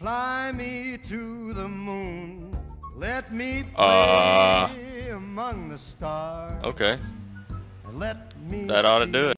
Fly me to the moon. Let me play among the stars. Okay. Let me That ought to do it.